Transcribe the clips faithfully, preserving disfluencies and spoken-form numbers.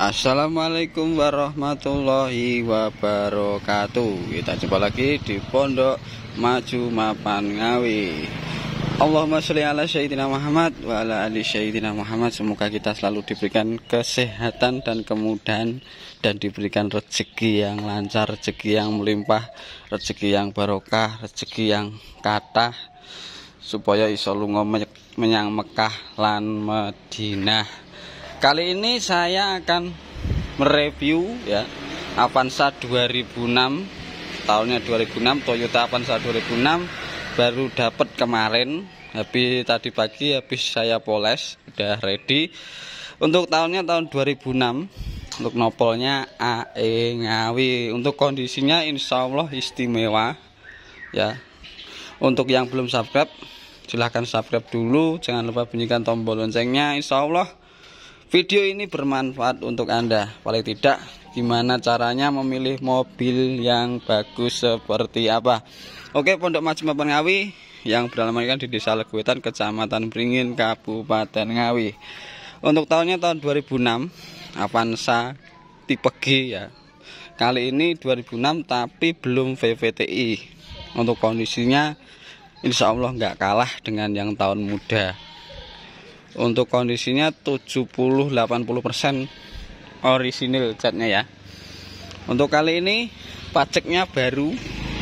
Assalamualaikum warahmatullahi wabarakatuh. Kita jumpa lagi di Pondok Maju Mapan Ngawi. Allahumma sholli ala sayyidina Muhammad wa ala ali sayyidina Muhammad. Semoga kita selalu diberikan kesehatan dan kemudahan, dan diberikan rezeki yang lancar, rezeki yang melimpah, rezeki yang barokah, rezeki yang kathah, supaya iso lunga menyang Mekah lan Madinah. Kali ini saya akan mereview ya Avanza dua ribu enam, tahunnya dua ribu enam, Toyota Avanza dua ribu enam, baru dapat kemarin, habis tadi pagi habis saya poles, udah ready. Untuk tahunnya tahun dua ribu enam, untuk nopolnya A E Ngawi. Untuk kondisinya insya Allah istimewa ya. Untuk yang belum subscribe, silahkan subscribe dulu, jangan lupa bunyikan tombol loncengnya. Insya Allah video ini bermanfaat untuk Anda. Paling tidak, gimana caranya memilih mobil yang bagus seperti apa. Oke, Pondok Maju Mapan Ngawi yang beralamatkan di Desa Leguwetan, Kecamatan Beringin, Kabupaten Ngawi. Untuk tahunnya tahun dua ribu enam, Avanza tipe G ya. Kali ini dua ribu enam tapi belum V V T I. Untuk kondisinya insya Allah nggak kalah dengan yang tahun muda. Untuk kondisinya tujuh puluh sampai delapan puluh persen orisinil catnya ya. Untuk kali ini pajaknya baru,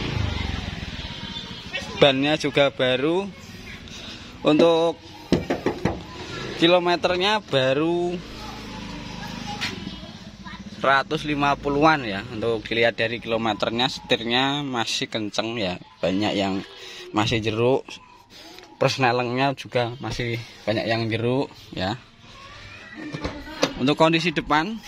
bannya juga baru. Untuk kilometernya baru seratus lima puluhan ya. Untuk dilihat dari kilometernya, setirnya masih kenceng ya, banyak yang masih jeruk. Persnelengnya juga masih banyak yang jeruk ya. Untuk kondisi depan,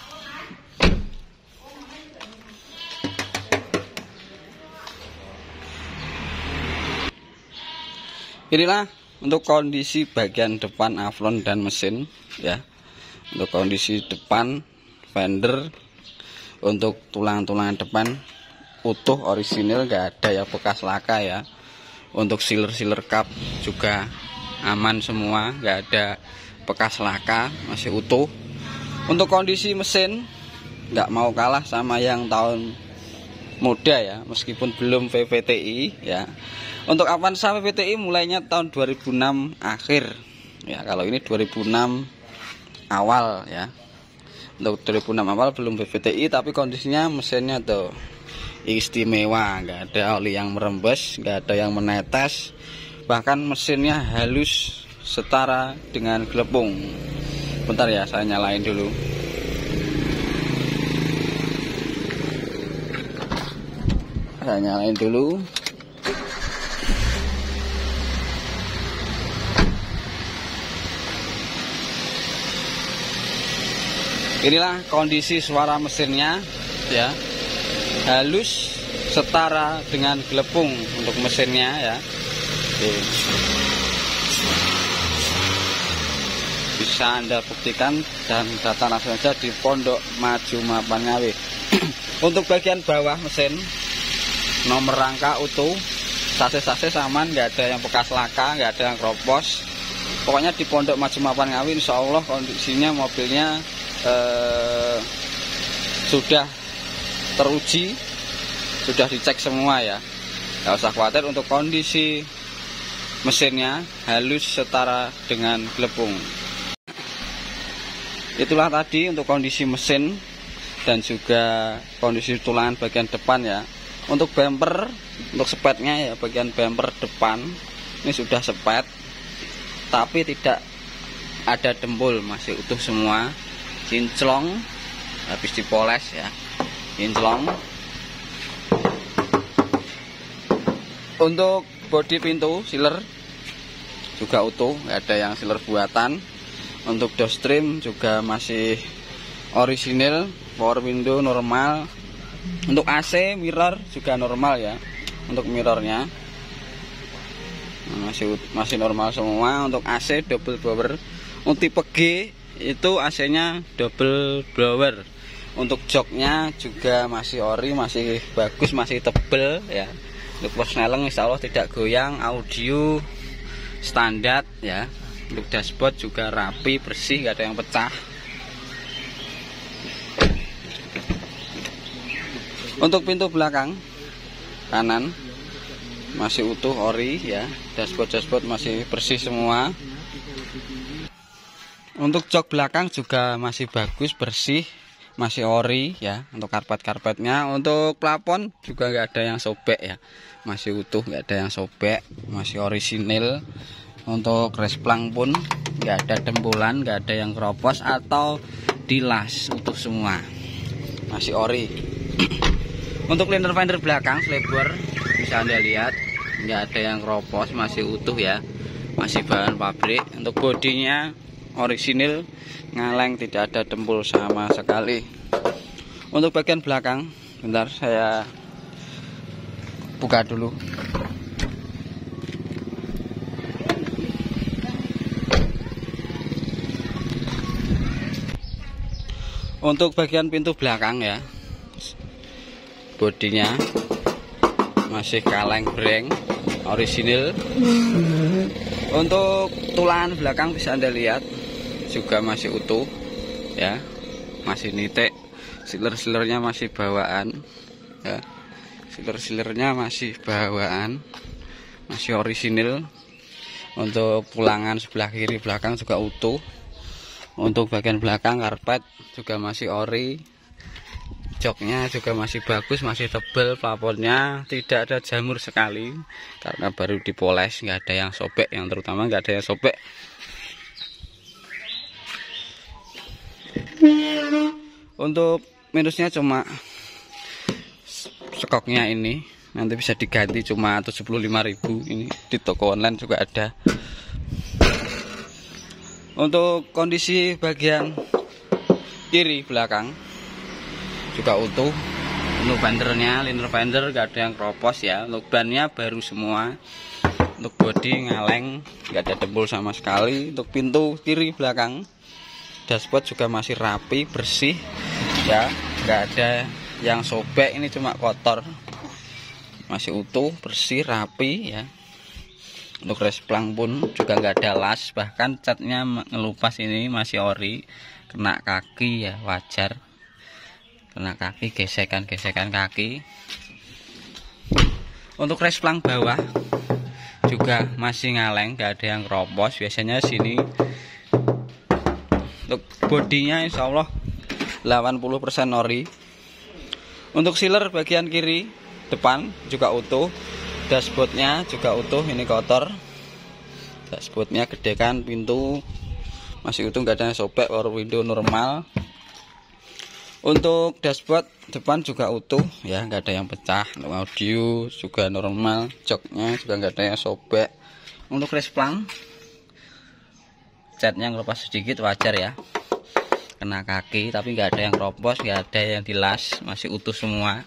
inilah untuk kondisi bagian depan afron dan mesin ya. Untuk kondisi depan fender, untuk tulang-tulangan depan utuh orisinil, nggak ada ya bekas laka ya. Untuk sealer-sealer kap juga aman semua, nggak ada bekas laka, masih utuh. Untuk kondisi mesin nggak mau kalah sama yang tahun muda ya, meskipun belum V V T I ya. Untuk Avanza V V T I mulainya tahun dua ribu enam akhir ya, kalau ini dua ribu enam awal ya. Untuk dua ribu enam awal belum V V T I, tapi kondisinya mesinnya tuh istimewa, nggak ada oli yang merembes, nggak ada yang menetes, bahkan mesinnya halus setara dengan gelepung. Bentar ya, saya nyalain dulu. Saya nyalain dulu. Inilah kondisi suara mesinnya ya, halus setara dengan gelepung untuk mesinnya ya. Oke. Bisa Anda buktikan dan datang langsung saja di Pondok Maju Mapan Ngawi. Untuk bagian bawah mesin, nomor rangka utuh, sasis-sasis aman, nggak ada yang bekas laka, nggak ada yang keropos. Pokoknya di Pondok Maju Mapan Ngawi insya Allah kondisinya mobilnya eh, sudah teruji, sudah dicek semua ya, nggak usah khawatir. Untuk kondisi mesinnya halus setara dengan gelepung. Itulah tadi untuk kondisi mesin dan juga kondisi tulangan bagian depan ya. Untuk bumper, untuk spetnya ya, bagian bumper depan ini sudah spet tapi tidak ada dempul, masih utuh semua, kinclong, habis dipoles ya, kinclong. Untuk bodi pintu sealer juga utuh, nggak ada yang sealer buatan. Untuk door trim juga masih orisinil, power window normal. Untuk A C mirror juga normal ya. Untuk mirrornya masih masih normal semua. Untuk A C double blower. Untuk tipe G itu A C-nya double blower. Untuk joknya juga masih ori, masih bagus, masih tebel ya. Untuk persneleng insya Allah tidak goyang, audio standar ya. Untuk dashboard juga rapi, bersih, nggak ada yang pecah. Untuk pintu belakang kanan masih utuh ori ya, dashboard-dashboard masih bersih semua. Untuk jok belakang juga masih bagus, bersih, masih ori ya. Untuk karpet-karpetnya, untuk plafon juga nggak ada yang sobek ya, masih utuh, nggak ada yang sobek, masih orisinil. Untuk resplang pun nggak ada dempulan, nggak ada yang keropos atau dilas, utuh semua, masih ori. Untuk liner fender belakang selebor bisa Anda lihat nggak ada yang keropos, masih utuh ya, masih bahan pabrik. Untuk bodinya orisinil, ngaleng, tidak ada dempul sama sekali. Untuk bagian belakang, bentar saya buka dulu. Untuk bagian pintu belakang ya, bodinya masih kaleng breng, orisinil. Untuk tulangan belakang bisa Anda lihat juga masih utuh ya, masih nitek. Siler-silernya masih bawaan ya, siler-silernya masih bawaan, masih orisinil. Untuk pulangan sebelah kiri belakang juga utuh. Untuk bagian belakang karpet juga masih ori, joknya juga masih bagus, masih tebal, plafonnya tidak ada jamur sekali karena baru dipoles, nggak ada yang sobek, yang terutama nggak ada yang sobek. Untuk minusnya cuma skoknya ini, nanti bisa diganti cuma tujuh puluh lima ribu, ini di toko online juga ada. Untuk kondisi bagian kiri belakang juga utuh. Untuk fendernya, liner fender gak ada yang keropos ya. Untuk bannya baru semua. Untuk bodi ngaleng, gak ada dempul sama sekali. Untuk pintu kiri belakang, dashboard juga masih rapi, bersih ya, gak ada yang sobek. Ini cuma kotor, masih utuh, bersih, rapi ya. Untuk resplang pun juga nggak ada las, bahkan catnya ngelupas, ini masih ori. Kena kaki ya wajar, kena kaki, gesekan-gesekan kaki. Untuk resplang bawah juga masih ngaleng, nggak ada yang keropos, biasanya sini. Untuk bodinya insya Allah delapan puluh persen ori. Untuk sealer bagian kiri depan juga utuh. Dashboardnya juga utuh, ini kotor. Dashboardnya gede kan, pintu masih utuh, nggak ada yang sobek, power window normal. Untuk dashboard depan juga utuh ya, nggak ada yang pecah. Untuk audio juga normal, joknya juga nggak ada yang sobek. Untuk resplang, catnya ngelepas sedikit, wajar ya, kena kaki, tapi nggak ada yang keropos, nggak ada yang dilas, masih utuh semua.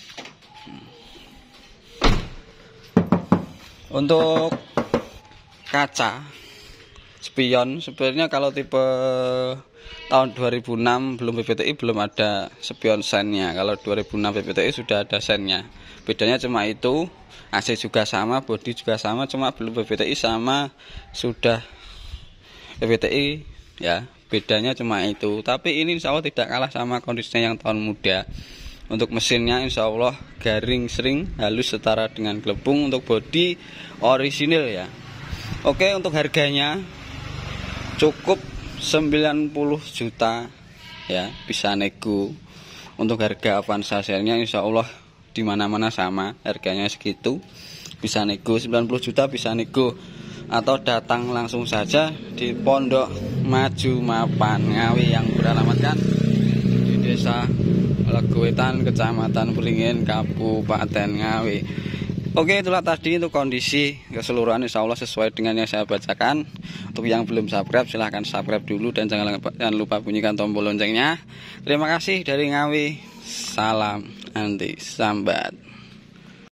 Untuk kaca spion, sebenarnya kalau tipe tahun dua ribu enam belum P P T I belum ada spion sennya. Kalau dua ribu enam P P T I sudah ada sennya. Bedanya cuma itu, A C juga sama, bodi juga sama, cuma belum P P T I sama sudah P P T I ya. Bedanya cuma itu. Tapi ini insya Allah tidak kalah sama kondisinya yang tahun muda. Untuk mesinnya insya Allah garing, sering, halus, setara dengan gelembung. Untuk bodi orisinil ya. Oke, untuk harganya cukup sembilan puluh juta ya, bisa nego. Untuk harga Avanza Share-nya insya Allah dimana-mana sama, harganya segitu, bisa nego. Sembilan puluh juta bisa nego. Atau datang langsung saja di Pondok Maju Mapan Ngawi yang beralamatkan di Desa Legowetan, Kecamatan Beringin, Kabupaten Ngawi. Oke, itulah tadi untuk kondisi keseluruhan, insya Allah sesuai dengan yang saya bacakan. Untuk yang belum subscribe silahkan subscribe dulu, dan jangan, jangan lupa bunyikan tombol loncengnya. Terima kasih dari Ngawi, salam anti sambat.